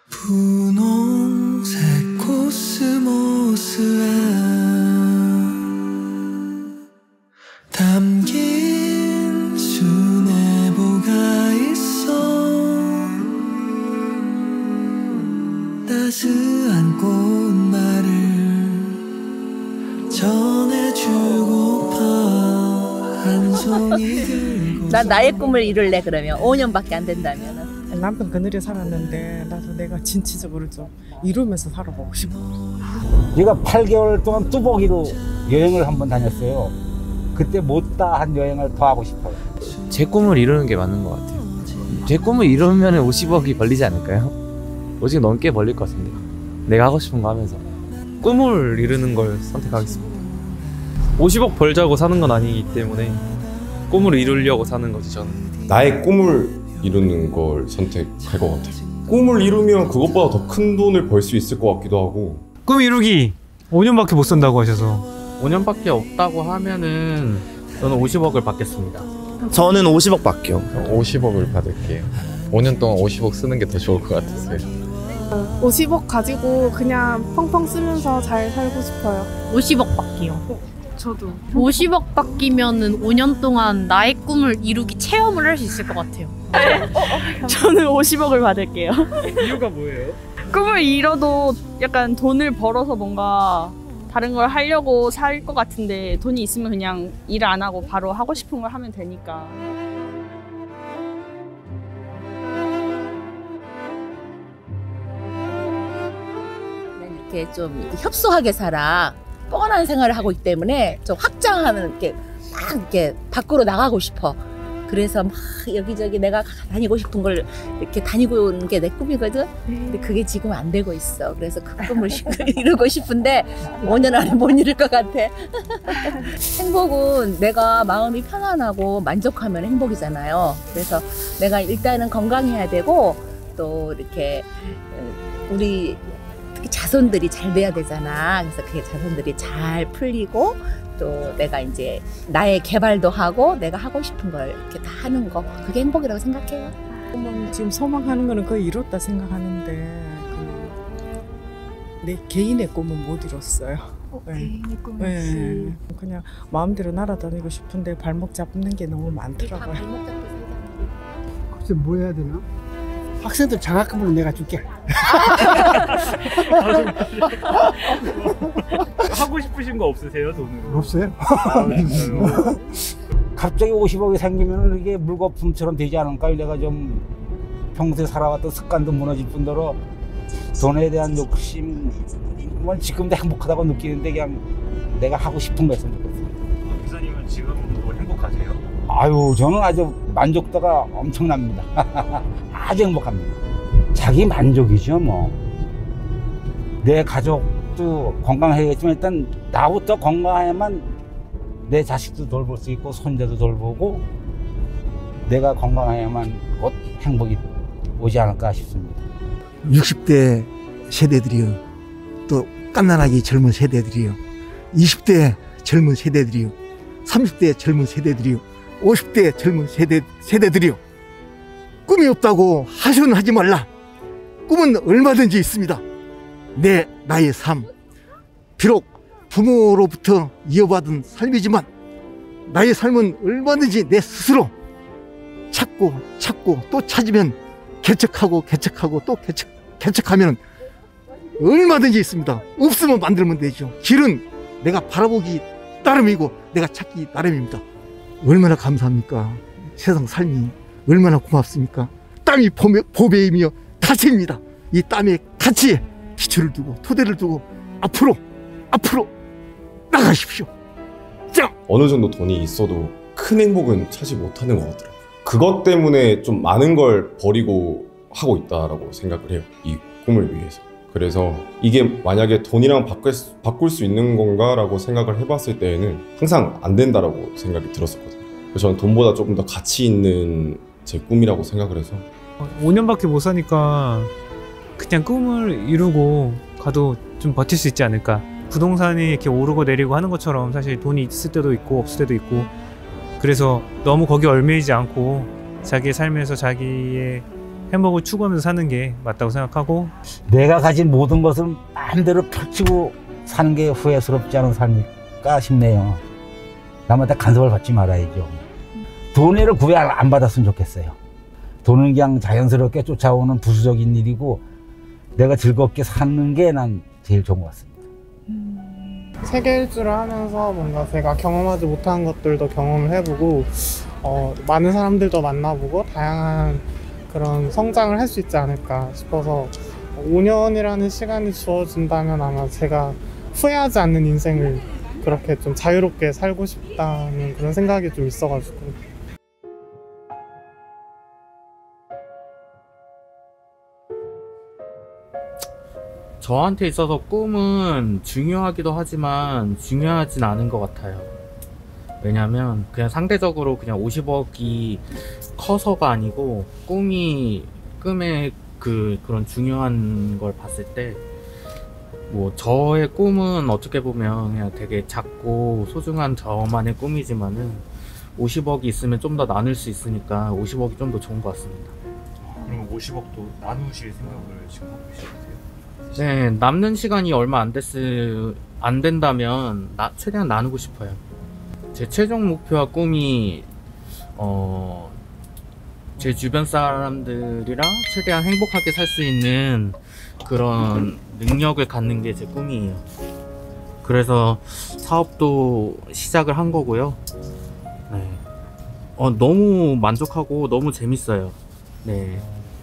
분홍색 코스모스에 담긴 수뇌보가 있어 따스한 꽃말을 전해주고파 한 송이 들고. 난 나의 꿈을 이룰래. 그러면 5년밖에 안 된다면 남편 그늘에 살았는데 나도 내가 진취적으로 좀 이루면서 살아보고 싶어. 제가 8개월 동안 뚜벅이로 여행을 한번 다녔어요. 그때 못다 한 여행을 더 하고 싶어요. 제 꿈을 이루는 게 맞는 것 같아요. 제 꿈을 이루면 50억이 벌리지 않을까요? 50억 넘게 벌릴 것 같은데, 내가 하고 싶은 거 하면서. 꿈을 이루는 걸 선택하겠습니다. 50억 벌자고 사는 건 아니기 때문에 꿈을 이루려고 사는 거지. 저는 나의 꿈을 이루는 걸 선택할 것 같아요. 꿈을 이루면 그것보다 더 큰 돈을 벌 수 있을 것 같기도 하고. 꿈 이루기 5년밖에 못 산다고 하셔서 5년밖에 없다고 하면은 저는 50억을 받겠습니다. 저는 50억 받게요. 50억을 받을게요. 5년 동안 50억 쓰는 게 더 좋을 것 같았어요. 50억 가지고 그냥 펑펑 쓰면서 잘 살고 싶어요. 50억 받기요. 저도 50억 받기면은 5년 동안 나의 꿈을 이루기 체험을 할 수 있을 것 같아요. 저는 50억을 받을게요. 이유가 뭐예요? 꿈을 이뤄도 약간 돈을 벌어서 뭔가 다른 걸 하려고 살 것 같은데, 돈이 있으면 그냥 일 안 하고 바로 하고 싶은 걸 하면 되니까. 이렇게 좀 이렇게 협소하게 살아. 뻔한 생활을 하고 있기 때문에 좀 확장하는 이렇게 막 이렇게 밖으로 나가고 싶어. 그래서 막 여기저기 내가 다니고 싶은 걸 이렇게 다니고 오는 게 내 꿈이거든. 근데 그게 지금 안 되고 있어. 그래서 그 꿈을 이루고 싶은데 5년 안에 못 이룰 것 같아. 행복은 내가 마음이 편안하고 만족하면 행복이잖아요. 그래서 내가 일단은 건강해야 되고, 또 이렇게 우리 특히 자손들이 잘 돼야 되잖아. 그래서 그게 자손들이 잘 풀리고, 또 내가 이제 나의 개발도 하고 내가 하고 싶은 걸 이렇게 다 하는 거, 그게 행복이라고 생각해요. 지금 소망하는 거는 거의 이뤘다 생각하는데 그냥 내 개인의 꿈은 못 이뤘어요. 개인의 꿈은 네. 그냥 마음대로 날아다니고 싶은데 발목 잡는 게 너무 많더라고요. 글쎄 뭐 해야 되나? 학생들 장학금으로 내가 줄게. 하고 싶으신 거 없으세요, 돈으로? 없어요? 갑자기 50억이 생기면 이게 물거품처럼 되지 않을까? 내가 좀 평소에 살아왔던 습관도 무너질 뿐더러 돈에 대한 욕심은 지금도 행복하다고 느끼는데, 그냥 내가 하고 싶은 거 했으면 좋겠어요. 기사님은 지금도 행복하세요? 아유, 저는 아주 만족도가 엄청납니다. 아주 행복합니다. 자기 만족이죠, 뭐. 내 가족도 건강해야겠지만 일단 나부터 건강해야만 내 자식도 돌볼 수 있고 손자도 돌보고, 내가 건강해야만 곧 행복이 오지 않을까 싶습니다. 60대 세대들이요, 또 깐난하게 젊은 세대들이요, 20대 젊은 세대들이요, 30대 젊은 세대들이요, 50대 젊은 세대들이요, 꿈이 없다고 하소연하지 말라. 꿈은 얼마든지 있습니다. 나의 삶, 비록 부모로부터 이어받은 삶이지만 나의 삶은 얼마든지 내 스스로 찾고 또 찾으면 개척하고 또 개척하면 얼마든지 있습니다. 없으면 만들면 되죠. 길은 내가 바라보기 나름이고 내가 찾기 나름입니다. 얼마나 감사합니까? 세상 삶이 얼마나 고맙습니까? 땀이 보배이며 가치입니다. 이 땀의 가치에 기초를 두고 토대를 두고 앞으로 나가십시오. 짱! 어느 정도 돈이 있어도 큰 행복은 찾지 못하는 것 같더라고요. 그것 때문에 좀 많은 걸 버리고 하고 있다라고 생각을 해요. 이 꿈을 위해서. 그래서 이게 만약에 돈이랑 바꿀 수 있는 건가라고 생각을 해봤을 때에는 항상 안 된다라고 생각이 들었었거든요. 그래서 저는 돈보다 조금 더 가치 있는 제 꿈이라고 생각을 해서 5년밖에 못 사니까 그냥 꿈을 이루고 가도 좀 버틸 수 있지 않을까. 부동산이 이렇게 오르고 내리고 하는 것처럼 사실 돈이 있을 때도 있고 없을 때도 있고, 그래서 너무 거기 얽매이지 않고 자기의 삶에서 자기의 행복을 추구하면서 사는 게 맞다고 생각하고 내가 가진 모든 것을 마음대로 펼치고 사는 게 후회스럽지 않은 삶일까 싶네요. 남한테 간섭을 받지 말아야죠. 돈을 구애 안 받았으면 좋겠어요. 돈은 그냥 자연스럽게 쫓아오는 부수적인 일이고 내가 즐겁게 사는 게 난 제일 좋은 것 같습니다. 세계 일주를 하면서 뭔가 제가 경험하지 못한 것들도 경험을 해보고 많은 사람들도 만나보고 다양한 그런 성장을 할 수 있지 않을까 싶어서 5년이라는 시간이 주어진다면 아마 제가 후회하지 않는 인생을 그렇게 좀 자유롭게 살고 싶다는 그런 생각이 좀 있어가지고. 저한테 있어서 꿈은 중요하기도 하지만 중요하진 않은 것 같아요. 왜냐면 그냥 상대적으로 그냥 50억이 커서가 아니고 꿈의 그런 중요한 걸 봤을 때 뭐 저의 꿈은 어떻게 보면 그냥 되게 작고 소중한 저만의 꿈이지만은 50억이 있으면 좀 더 나눌 수 있으니까 50억이 좀 더 좋은 것 같습니다. 그럼 50억도 나누실 생각을 지금 하고 계시세요? 네, 남는 시간이 얼마 안 된다면 최대한 나누고 싶어요. 제 최종 목표와 꿈이 제 주변 사람들이랑 최대한 행복하게 살 수 있는 그런 능력을 갖는 게 제 꿈이에요. 그래서 사업도 시작을 한 거고요. 네. 너무 만족하고 너무 재밌어요. 네.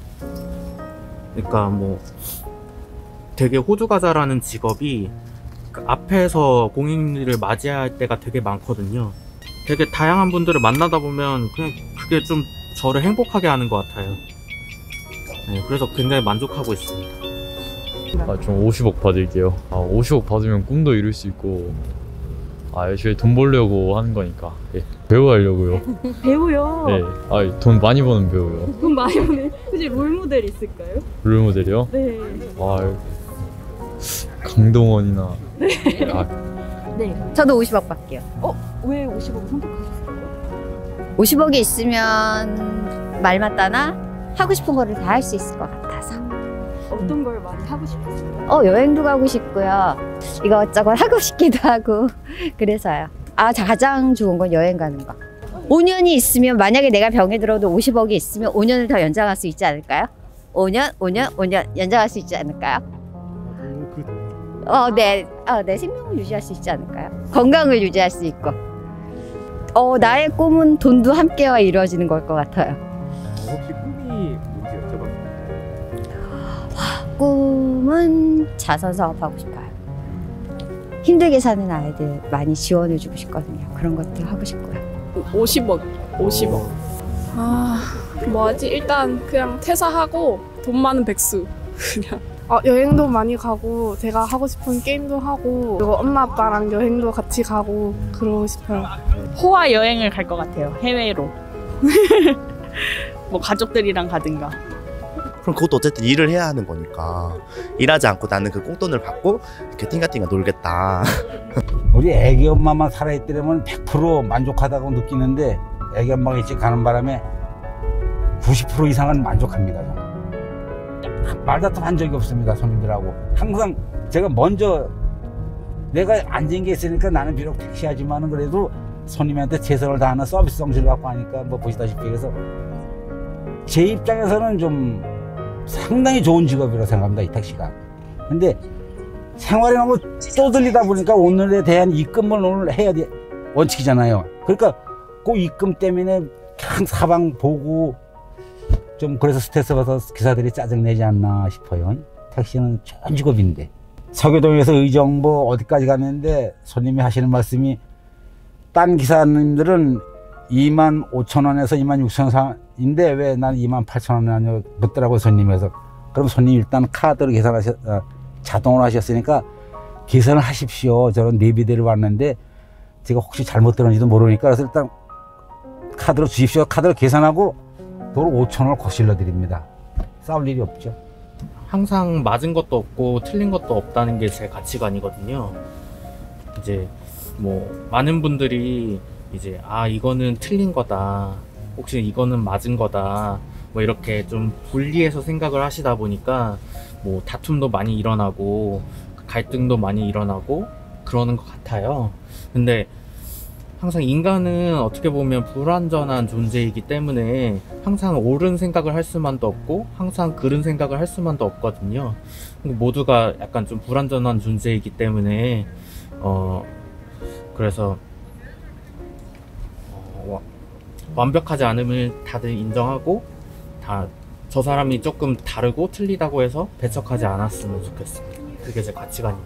그러니까 뭐 되게 호두과자라는 직업이 그 앞에서 고객님들을 맞이할 때가 되게 많거든요. 되게 다양한 분들을 만나다 보면 그냥 그게 좀 저를 행복하게 하는 것 같아요. 네, 그래서 굉장히 만족하고 있습니다. 좀 50억 받을게요. 50억 받으면 꿈도 이룰 수 있고 열심히 돈 벌려고 하는 거니까 배우 하려고요. 배우요? 네, 돈 많이 버는 배우요. 돈 많이 버는 혹시 롤모델 있을까요? 롤모델이요? 네. 강동원이나 네. 네. 저도 50억 받게요. 왜 50억을 선택하셨어요? 50억이 있으면 말 맞다나 하고 싶은 거를 다 할 수 있을 것 같아서. 어떤 걸 많이 하고 싶으세요? 여행도 가고 싶고요. 이것저것 하고 싶기도 하고 그래서요. 가장 좋은 건 여행 가는 거. 5년이 있으면 만약에 내가 병에 들어도 50억이 있으면 5년을 더 연장할 수 있지 않을까요? 5년 연장할 수 있지 않을까요? 네. 내 생명을 유지할 수 있지 않을까요? 건강을 유지할 수 있고. 나의 꿈은 돈도 함께와 이루어지는 걸 것 같아요. 혹시 꿈이 뭔지 여쭤봐도 꿈은 자선 사업하고 싶어요. 힘들게 사는 아이들 많이 지원해주고 싶거든요. 그런 것들 하고 싶고요. 50억. 뭐하지? 일단 그냥 퇴사하고 돈 많은 백수. 그냥. 여행도 많이 가고 제가 하고 싶은 게임도 하고 그리고 엄마 아빠랑 여행도 같이 가고 그러고 싶어요. 호화 여행을 갈 것 같아요. 해외로. 뭐 가족들이랑 가든가. 그럼 그것도 어쨌든 일을 해야 하는 거니까 일하지 않고 나는 그 꽁돈을 받고 이렇게 띵가띵가 놀겠다. 우리 애기 엄마만 살아있더라면 100% 만족하다고 느끼는데 애기 엄마가 일찍 가는 바람에 90% 이상은 만족합니다. 저는. 말다툼 한 적이 없습니다. 손님들하고. 항상 제가 먼저 내가 앉은 게 있으니까 나는 비록 택시하지만은 그래도 손님한테 최선을 다하는 서비스 성질을 갖고 하니까 뭐 보시다시피 그래서 제 입장에서는 좀 상당히 좋은 직업이라고 생각합니다. 이 택시가. 근데 생활이 너무 쪼들리다 보니까 오늘에 대한 입금을 오늘 해야 돼 원칙이잖아요. 그러니까 그 입금 때문에 그냥 사방 보고 좀 그래서 스트레스 받아서 기사들이 짜증내지 않나 싶어요. 택시는 좋은 직업인데. 서교동에서 의정부 어디까지 갔는데 손님이 하시는 말씀이 딴 기사님들은 25,000원에서 26,000원인데 왜 난 28,000원이 아니고 묻더라고요. 손님에서. 그럼 손님 일단 카드로 자동으로 하셨으니까 계산을 하십시오. 저런 내비대로 왔는데 제가 혹시 잘못 들었는지도 모르니까 그래서 일단 카드로 주십시오. 카드로 계산하고 도로 5,000원을 거실러 드립니다. 싸울 일이 없죠. 항상 맞은 것도 없고 틀린 것도 없다는 게 제 가치관이거든요. 이제 뭐 많은 분들이 이제 이거는 틀린 거다, 혹시 이거는 맞은 거다, 뭐 이렇게 좀 분리해서 생각을 하시다 보니까 뭐 다툼도 많이 일어나고 갈등도 많이 일어나고 그러는 것 같아요. 근데 항상 인간은 어떻게 보면 불완전한 존재이기 때문에 항상 옳은 생각을 할 수만도 없고 항상 그른 생각을 할 수만도 없거든요. 모두가 약간 좀 불완전한 존재이기 때문에 그래서 완벽하지 않음을 다들 인정하고 다 저 사람이 조금 다르고 틀리다고 해서 배척하지 않았으면 좋겠습니다. 그게 제 가치관입니다.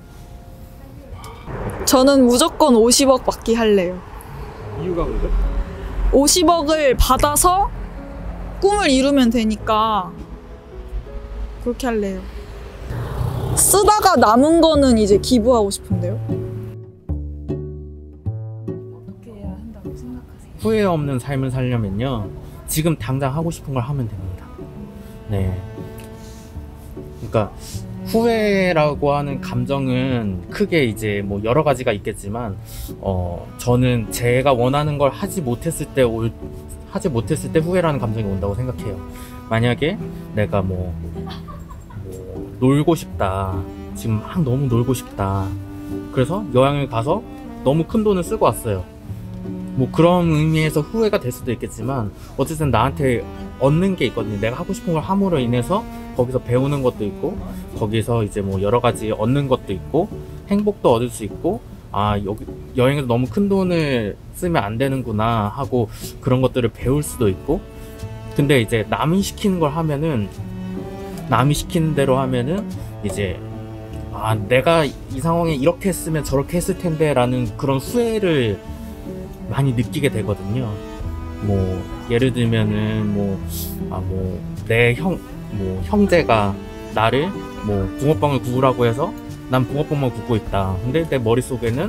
저는 무조건 50억 받기 할래요. 이유가 뭐죠? 50억을 받아서 꿈을 이루면 되니까 그렇게 할래요. 쓰다가 남은 거는 이제 기부하고 싶은데요. 어떻게 해야 한다고 생각하세요? 후회 없는 삶을 살려면요, 지금 당장 하고 싶은 걸 하면 됩니다. 네. 그러니까 후회라고 하는 감정은 크게 이제 뭐 여러 가지가 있겠지만, 저는 제가 원하는 걸 하지 못했을 때 후회라는 감정이 온다고 생각해요. 만약에 내가 뭐 놀고 싶다, 지금 막 너무 놀고 싶다, 그래서 여행을 가서 너무 큰 돈을 쓰고 왔어요. 뭐 그런 의미에서 후회가 될 수도 있겠지만, 어쨌든 나한테 얻는 게 있거든요. 내가 하고 싶은 걸 함으로 인해서 거기서 배우는 것도 있고, 거기서 이제 뭐 여러 가지 얻는 것도 있고, 행복도 얻을 수 있고, 아, 여기 여행에서 너무 큰 돈을 쓰면 안 되는구나 하고 그런 것들을 배울 수도 있고. 근데 이제 남이 시키는 걸 하면은, 남이 시키는 대로 하면은 이제 아, 내가 이 상황에 이렇게 했으면 저렇게 했을 텐데 라는 그런 후회를 많이 느끼게 되거든요. 뭐 예를 들면은 내 형제가 나를 뭐 붕어빵을 구우라고 해서 난 붕어빵만 굽고 있다. 근데 내 머릿속에는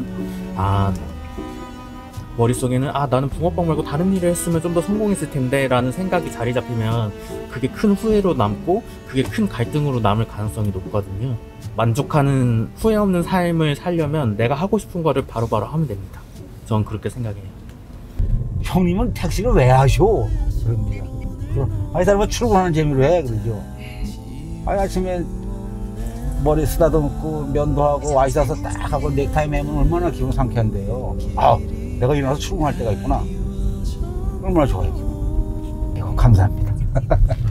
나는 붕어빵 말고 다른 일을 했으면 좀 더 성공했을 텐데 라는 생각이 자리 잡히면 그게 큰 후회로 남고 그게 큰 갈등으로 남을 가능성이 높거든요. 만족하는 후회 없는 삶을 살려면 내가 하고 싶은 거를 바로바로 하면 됩니다. 전 그렇게 생각해요. 형님은 택시를 왜 하셔? 그럽니다. 아니, 사람은 출근하는 재미로 해, 그러죠. 아니, 아침에 머리 쓰다듬고 면도 하고 와이셔 써서 딱 하고 넥타이 매면 얼마나 기분 상쾌한데요. 아, 내가 일어나서 출근할 때가 있구나. 얼마나 좋아요. 감사합니다.